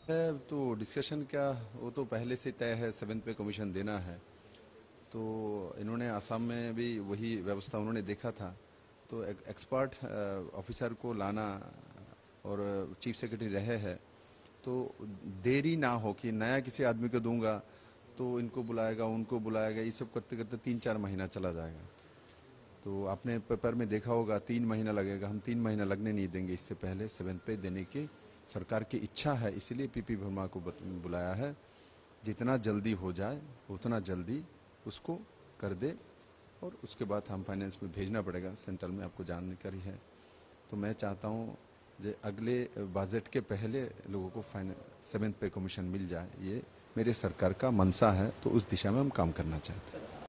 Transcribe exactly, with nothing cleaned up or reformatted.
है तो डिस्कशन क्या, वो तो पहले से तय है, सेवेंथ पे कमीशन देना है। तो इन्होंने आसाम में भी वही व्यवस्था उन्होंने देखा था, तो एक एक्सपर्ट ऑफिसर को लाना और चीफ सेक्रेटरी रहे हैं, तो देरी ना हो कि नया किसी आदमी को दूंगा तो इनको बुलाएगा उनको बुलाएगा, ये सब करते करते तीन चार महीना चला जाएगा। तो आपने पेपर में देखा होगा तीन महीना लगेगा, हम तीन महीना लगने नहीं देंगे। इससे पहले सेवेंथ पे देने की सरकार की इच्छा है, इसलिए पीपी वर्मा को बुलाया है। जितना जल्दी हो जाए उतना जल्दी उसको कर दे, और उसके बाद हम फाइनेंस में भेजना पड़ेगा, सेंट्रल में आपको जानकारी है। तो मैं चाहता हूँ जो अगले बजट के पहले लोगों को फाइनेंस सेवेंथ पे कमीशन मिल जाए, ये मेरे सरकार का मनसा है, तो उस दिशा में हम काम करना चाहते हैं।